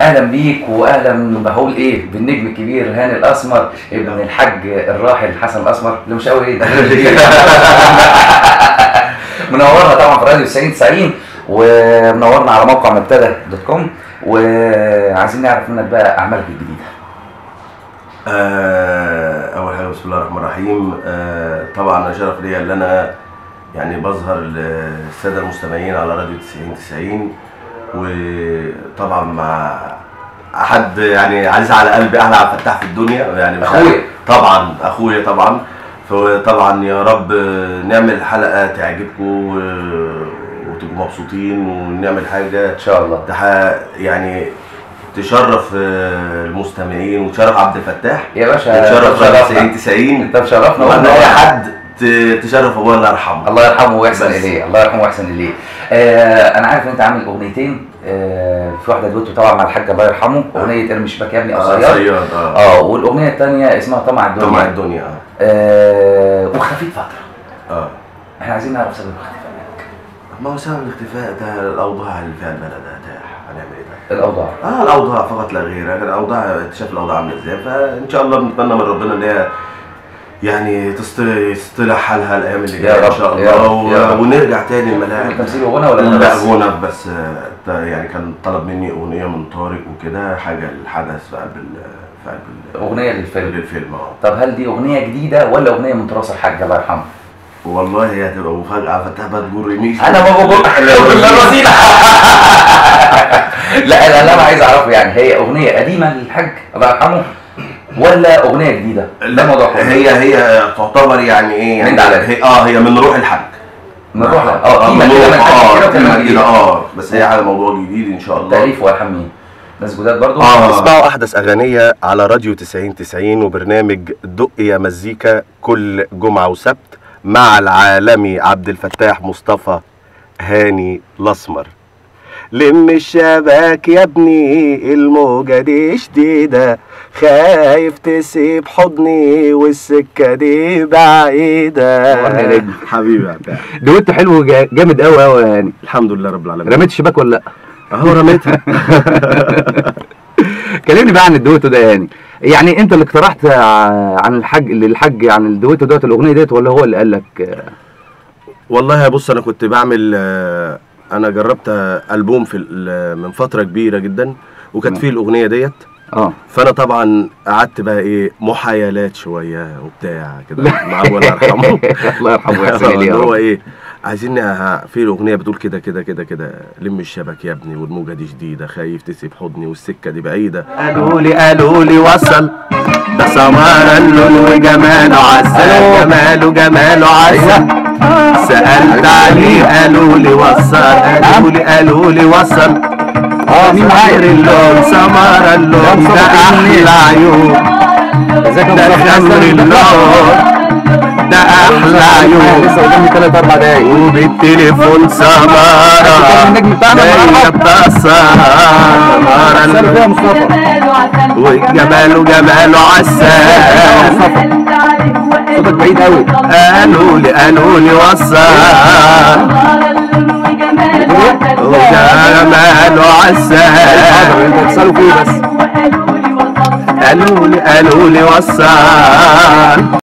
اهلا بيك واهلا بقول ايه بالنجم الكبير هاني الاسمر ابن الحاج الراحل حسن الاسمر اللي مش قوي ايه ده. منورنا طبعا في راديو 90 ومنورنا على موقع مبتدأ.com وعايزين نعرف منك بقى اعمالك الجديده. اول حاجه بسم الله الرحمن الرحيم. طبعا انا شرف ليا ان انا يعني بظهر للساده المستمعين على راديو 90 وطبعا مع حد يعني عزيز على قلبي، احلى عبد الفتاح في الدنيا يعني اخويا طبعا، اخويا طبعا. فطبعا يا رب نعمل حلقه تعجبكم وتبقوا مبسوطين ونعمل حاجه ان شاء الله يعني تشرف المستمعين وتشرف عبد الفتاح يا باشا، وتشرف راديو 90. انت مشرفنا ولا اي حد تشرف ابويا الله يرحمه. الله يرحمه ويحسن اليه، الله يرحمه ويحسن اليه. انا عارف ان انت عامل اغنيتين، في واحده دويتو طبعا مع الحاج الله يرحمه، اغنيه ارمي شباك يا ابني او صياد. والاغنيه الثانيه اسمها طمع الدنيا. طمع الدنيا واختفيت فتره. احنا عايزين نعرف سبب اختفائك. ما هو سبب الاختفاء ده الاوضاع اللي فيها البلد هنعمل ايه ده؟ الاوضاع الاوضاع فقط لا غير. الاوضاع انت شايف الاوضاع عامله ازاي، فان شاء الله بنتمنى من ربنا ان هي يعني يصطلح حالها الايام اللي جايه ان شاء الله ونرجع تاني الملاعب. تمثيل وغنى ولا غنى؟ لا غنى بس. يعني كان طلب مني اغنيه من طارق وكده، حاجه الحدث في قلب اغنيه للفيلم. طب هل دي اغنيه جديده ولا اغنيه من تراث الحاج الله يرحمه؟ والله هي هتبقى مفاجاه. فتح بقى تجر يمين انا ما بقول لا انا عايز اعرفه، يعني هي اغنيه قديمه للحاج الله يرحمه ولا اغنيه جديده؟ لا موضوع هي تعتبر يعني ايه يعني هي من روح الحاج. من روح بس هي على موضوع جديد ان شاء الله. تأليف والحان مين؟ ناس جداد برضو. اسمعوا احدث اغانيه على راديو 90 وبرنامج دق يا مزيكا كل جمعه وسبت مع العالمي عبد الفتاح مصطفى هاني الاسمر. لم الشباك يا ابني الموجة دي شديدة، خايف تسيب حضني والسكة دي بعيدة. حبيبي يا عبد. دويتو حلو جامد قوي يعني. الحمد لله رب العالمين. رميت الشباك ولا لا؟ اهو رميتها. كلمني بقى عن الدويتو ده يعني انت اللي اقترحت عن الحاج عن الدويتو دوت الاغنيه ديت ولا هو اللي قال لك؟ والله بص انا كنت بعمل انا جربت البوم من فتره كبيره جدا وكانت فيه الاغنيه ديت. فانا طبعا قعدت بقى ايه محايلات شويه وبتاع كده مع الله يرحمه. الله يرحمه ويحسن اليه. هو ايه عايزين في الاغنيه بتقول كده كده كده كده، لم الشبك يا ابني والموجه دي شديده، خايف تسيب حضني والسكه دي بعيده. قالوا لي وصل ده سمارة اللون وجماله عسل، جماله عسل. سألت عليه قالوا لي وصل مين معايا اللون سمارة اللون ده احلى عيون، ده خمر اللون ده احلى عيون. لسه قدامي 3-4 دقايق وبالتليفون سمارة النجم بتاعنا سمارة وجماله عسل. صوتك بعيد قوي. قالوا لي وصل وجماله عسل. اتصلوا فيه بس. قالوا لي وصل